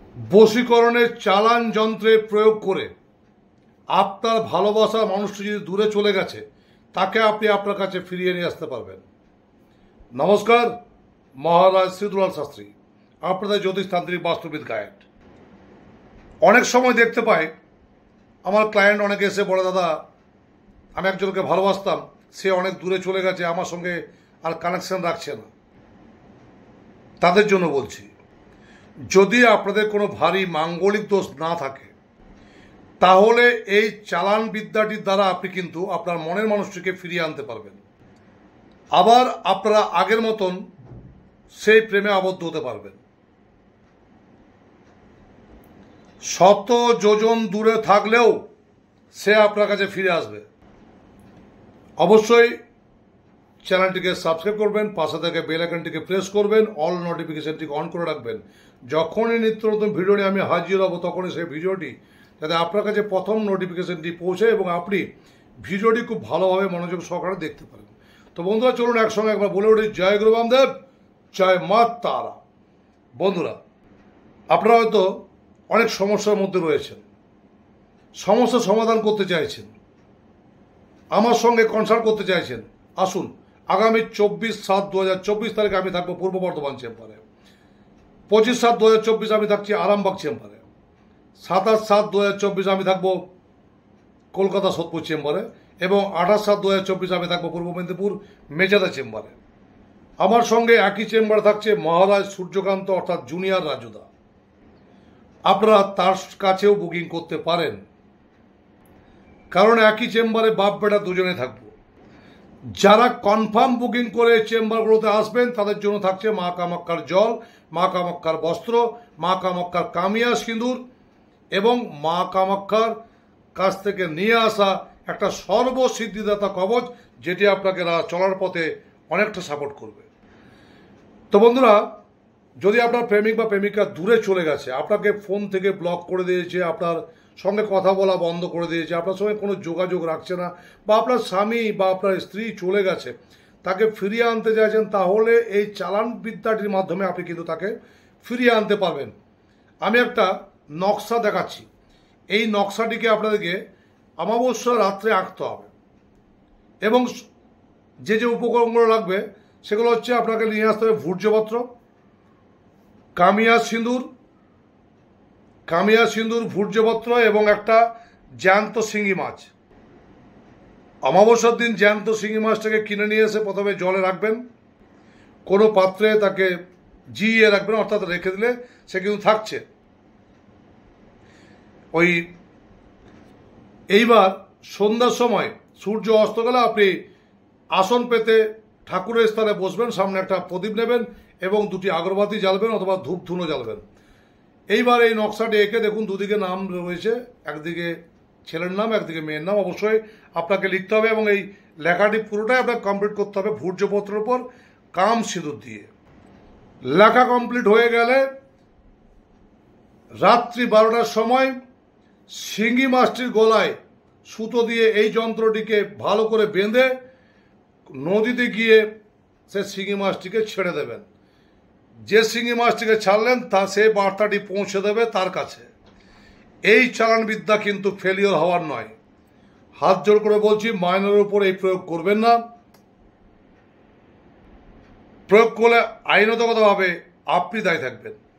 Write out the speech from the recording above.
বশীকরণের চালান যন্ত্রে প্রয়োগ করে আপনার ভালোবাসার মানুষটি যদি দূরে চলে গেছে তাকে আপনি আপনার কাছে ফিরিয়ে নিয়ে আসতে পারবেন। নমস্কার, মহারাজ শ্রীদুলাল শাস্ত্রী, আপনাদের জ্যোতিষতান্ত্রিক বাস্তুবিদ গাইড। অনেক সময় দেখতে পাই আমার ক্লায়েন্ট অনেকে এসে বলে, দাদা আমি একজনকে ভালোবাসতাম, সে অনেক দূরে চলে গেছে, আমার সঙ্গে আর কানেকশন রাখছে না। তাদের জন্য বলছি, যদি আপনাদের কোনো ভারী মাঙ্গলিক দোষ না থাকে তাহলে এই চালান বিদ্যাটির দ্বারা আপনি কিন্তু আপনার মনের মানুষটিকে ফিরিয়ে আনতে পারবেন। আবার আপনারা আগের মতন সেই প্রেমে আবদ্ধ হতে পারবেন। শত যোজন দূরে থাকলেও সে আপনার কাছে ফিরে আসবে। অবশ্যই চ্যানেলটিকে সাবস্ক্রাইব করবেন, পাশে থেকে বেল আইকনটিকে প্রেস করবেন, অল নোটিফিকেশনটিকে অন করে রাখবেন। যখনই নিত্য নতুন ভিডিও নিয়ে আমি হাজির হব তখনই সেই ভিডিওটি যাতে আপনার কাছে প্রথম নোটিফিকেশনটি পৌঁছায় এবং আপনি ভিডিওটি খুব ভালোভাবে মনোযোগ সহকারে দেখতে পারেন। তো বন্ধুরা, চলুন একসঙ্গে একবার বলে উঠি, জয় গুরু বামদেব, জয় মা তারা। বন্ধুরা, আপনারা হয়তো অনেক সমস্যার মধ্যে রয়েছেন, সমস্যার সমাধান করতে চাইছেন, আমার সঙ্গে কনসাল্ট করতে চাইছেন। আসুন, আগামী 24/7/2024 তারিখে আমি থাকবো পূর্ব বর্ধমান চেম্বারে, 25/7/2024 আমি থাকছি আরামবাগ চেম্বারে, 27/7/2024 আমি থাকবো কলকাতা সোদপুর চেম্বারে এবং 28/7/2024 আমি থাকবো পূর্ব মেদিনীপুর মেজাদা চেম্বারে। আমার সঙ্গে একই চেম্বারে থাকছে মহারাজ সূর্যকান্ত অর্থাৎ জুনিয়র রাজুদা। আপনারা তার কাছেও বুকিং করতে পারেন, কারণ একই চেম্বারে বাপ বেটা দুজনে থাকবো। যারা কনফার্ম বুকিং করে চেম্বারগুলোতে আসবেন তাদের জন্য থাকছে মা কামাক্ষার জল, মা কামাক্ষার বস্ত্র, মা কামাক্ষার কামিয়া সিঁদুর এবং মা কামাক্ষার কাছ থেকে নিয়ে আসা একটা সর্বসিদ্ধিদাতা কবচ, যেটি আপনাকে চলার পথে অনেকটা সাপোর্ট করবে। তো বন্ধুরা, যদি আপনার প্রেমিক বা প্রেমিকা দূরে চলে গেছে, আপনাকে ফোন থেকে ব্লক করে দিয়েছে, আপনার সঙ্গে কথা বলা বন্ধ করে দিয়েছে, আপনার সঙ্গে কোনো যোগাযোগ রাখছে না, বা আপনার স্বামী বা আপনার স্ত্রী চলে গেছে, তাকে ফিরিয়ে আনতে চাইছেন, তাহলে এই চালান বিদ্যাটির মাধ্যমে আপনি কিন্তু তাকে ফিরিয়ে আনতে পারবেন। আমি একটা নকশা দেখাচ্ছি। এই নকশাটিকে আপনাদেরকে অমাবস্যা রাত্রে আঁকতে হবে এবং যে যে উপকরণগুলো লাগবে সেগুলো হচ্ছে, আপনাকে নিয়ে আসতে হবে ভূর্জপত্র, কামিয়া সিঁদুর, ভূর্জপত্র এবং একটা জ্যান্ত শিঙি মাছ। অমাবস্যার দিন জ্যান্ত শিঙি মাছটাকে কিনে নিয়ে এসে প্রথমে জলে রাখবেন, কোনো পাত্রে তাকে জিইয়ে রাখবেন, অর্থাৎ রেখে দিলে সে কিন্তু থাকছে। এইবার সন্ধ্যার সময় সূর্য অস্ত গেলে আপনি আসন পেতে ঠাকুরের স্থানে বসবেন, সামনে একটা প্রদীপ নেবেন এবং দুটি আগরবাতি জ্বালবেন অথবা ধূপ ধুনো জ্বালবেন। এইবার এই নকশাটি এঁকে দেখুন, দুদিকে নাম রয়েছে, একদিকে ছেলের নাম, একদিকে মেয়ের নাম। অবশ্যই আপনাকে লিখতে হবে এবং এই লেখাটি পুরোটাই আপনাকে কমপ্লিট করতে হবে ভূর্জপত্রের উপর কাম সিঁদুর দিয়ে। লেখা কমপ্লিট হয়ে গেলে রাত্রি 12টার সময় শিঙি মাছটির গলায় সুতো দিয়ে এই যন্ত্রটিকে ভালো করে বেঁধে নদীতে গিয়ে সে শিঙি মাছটিকে ছেড়ে দেবেন। যে শিঙি মাছটিকে ছাড়লেন তা সেই বার্তাটি পৌঁছে দেবে তার কাছে। এই চালান বিদ্যা কিন্তু ফেলিওর হওয়ার নয়। হাত জোর করে বলছি, মাইনের উপর এই প্রয়োগ করবেন না। প্রয়োগ করলে আইনগতভাবে আপনি দায়ী থাকবেন।